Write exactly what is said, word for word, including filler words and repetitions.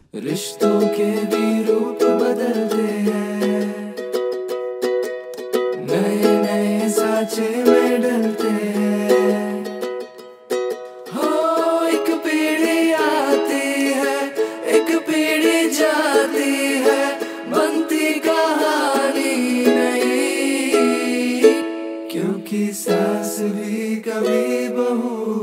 रिश्तों के भी रूप बदलते हैं, नए नए साँचे में ढलते हैं। हो एक पीढ़ी आती है, एक पीढ़ी जाती है, बनती कहानी नहीं। क्योंकि सास भी कभी बहू